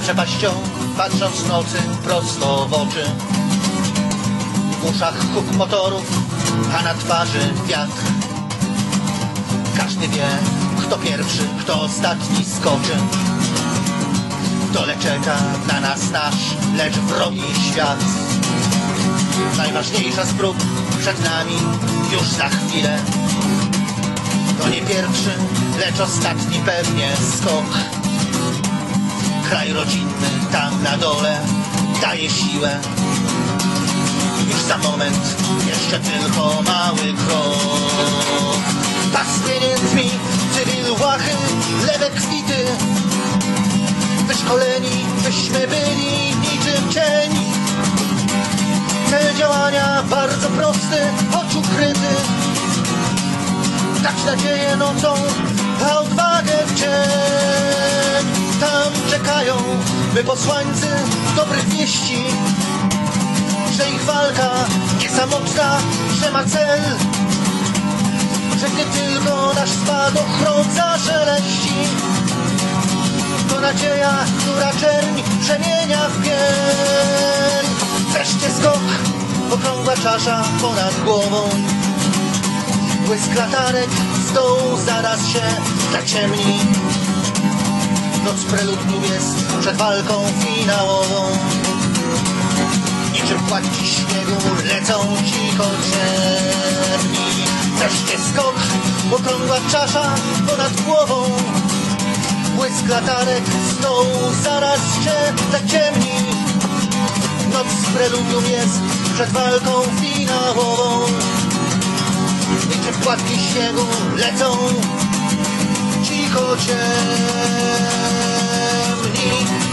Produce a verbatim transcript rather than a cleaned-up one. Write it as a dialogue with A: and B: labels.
A: przepaścią, patrząc nocy prosto w oczy. W uszach huk motorów, a na twarzy wiatr. Każdy wie, kto pierwszy, kto ostatni skoczy. W dole czeka na nas nasz, lecz wrogi świat. Najważniejsza z prób przed nami już za chwilę. To nie pierwszy, lecz ostatni pewnie skok. Kraj rodzinny tam na dole daje siłę. Już za moment, jeszcze tylko mały krok. Pas pieniędzmi, cywil łachy, lewe kwity. Wyszkoleni byśmy byli niczym cień. Te działania bardzo prosty, oczu kryty. Dać nadzieję nocą, a odwagę w cień. Tam czekają, by posłańcy dobrych wieści, że ich walka nie samotna, że ma cel, że gdy tylko nasz spadochron zaszeleści, to nadzieja, która czerń przemienia w pień. Wreszcie skok, okrągła czasza ponad głową. Błysk latarek z dołu zaraz się zaciemni. Noc preludium jest przed walką finałową. Niczym płatki śniegu lecą cicho ciemni. Wreszcie skok, okrągła czasza ponad głową. Błysk latarek z dołu zaraz się zaciemni. Noc preludium jest przed walką finałową. Niczym płatki śniegu lecą cicho ciemni.